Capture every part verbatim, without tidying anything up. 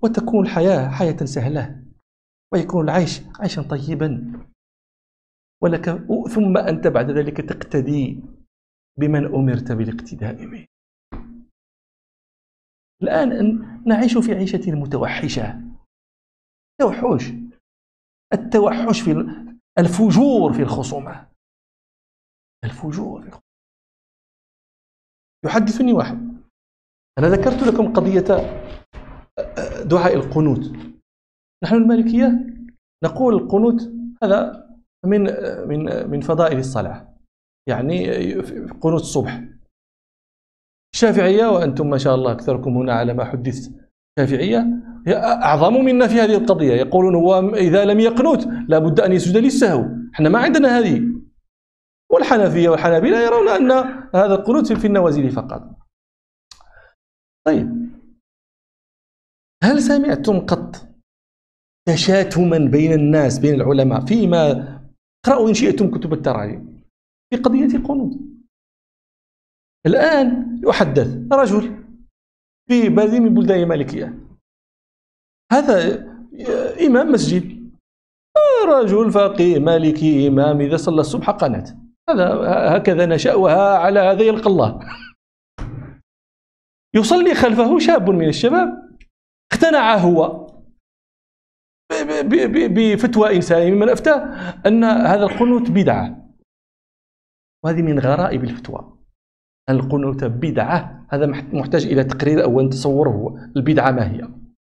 وتكون الحياة حياة سهلة، ويكون العيش عيشا طيبا، ولك ثم أنت بعد ذلك تقتدي بمن أمرت بالاقتداء به. الآن نعيش في عيشة متوحشة، توحش، التوحش في الفجور في الخصومة، الفجور في الخصومة. يحدثني واحد، أنا ذكرت لكم قضية دعاء القنوت. نحن المالكية نقول القنوت هذا من من من فضائل الصلاة، يعني قنوت الصبح. الشافعية، وأنتم ما شاء الله أكثركم هنا على ما حدثت شافعية، أعظم منا في هذه القضية، يقولون هو إذا لم يقنت لابد أن يسجد للسهو. احنا ما عندنا هذه. والحنفية والحنابلة يرون أن هذا القنوت في النوازل فقط. طيب، هل سمعتم قط تشاتما بين الناس بين العلماء فيما، اقرأوا إن شئتم كتب التراجم في قضية القنوت؟ الآن يحدث رجل في بلد من بلدان المالكية، هذا إمام مسجد، رجل فقيه مالكي إمام، إذا صلى الصبح قنت، هذا هكذا نشأ على هذا يلقى الله. يصلي خلفه شاب من الشباب اقتنع هو بفتوى إنساني ممن أفتى أن هذا القنوت بدعة، وهذه من غرائب الفتوى. أن القنوت بدعة هذا محتاج إلى تقرير أو أن تصوره البدعة ما هي.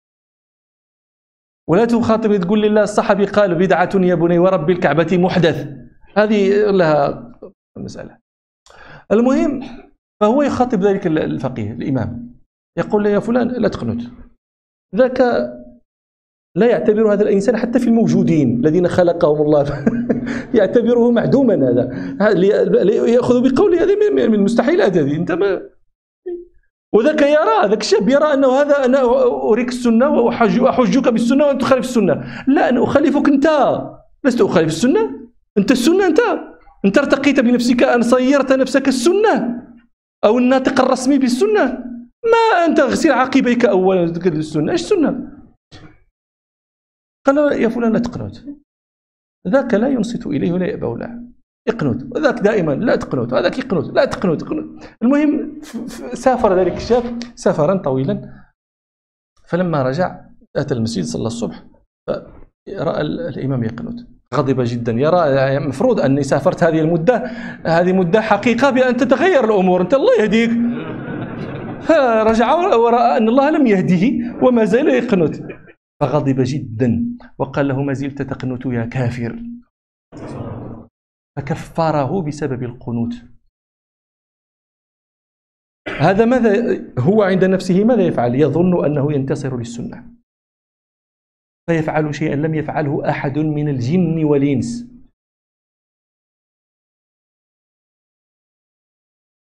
ولا تخاطب تقول لله الصحابي قال بدعة يا بني ورب الكعبة محدث، هذه لها مسألة. المهم، فهو يخاطب ذلك الفقيه الإمام، يقول له يا فلان لا تقنت، ذاك لا يعتبر هذا الإنسان حتى في الموجودين الذين خلقهم الله يعتبره معدوما، هذا يأخذ بقوله، هذه من المستحيلات هذه. انت ما وذاك يرى، ذاك الشاب يرى انه هذا انا اريك السنه واحجك بالسنه وانت تخالف السنه. لا، انا اخالفك انت، لست اخالف السنه، انت السنه، انت انت ارتقيت بنفسك ان صيرت نفسك السنه او الناطق الرسمي بالسنه. ما انت اغسل عقبيك اولا السنه، ايش السنه؟ قال يا فلان لا تقنت، ذاك لا ينصت اليه ولا يأبى له، اقنت، وذاك دائما لا تقنت، وهذاك يقنت لا تقنت قنوت. المهم سافر ذلك الشاب سفرا طويلا، فلما رجع اتى المسجد صلى الصبح فراى الامام يقنت، غضب جدا، يرى المفروض اني سافرت هذه المده، هذه مده حقيقه بان تتغير الامور، انت الله يهديك. فرجع وراى ان الله لم يهديه وما زال يقنت، فغضب جدا وقال له ما زلت تقنت يا كافر، فكفره بسبب القنوت. هذا ماذا هو عند نفسه ماذا يفعل؟ يظن أنه ينتصر للسنة، فيفعل شيئا لم يفعله أحد من الجن والإنس،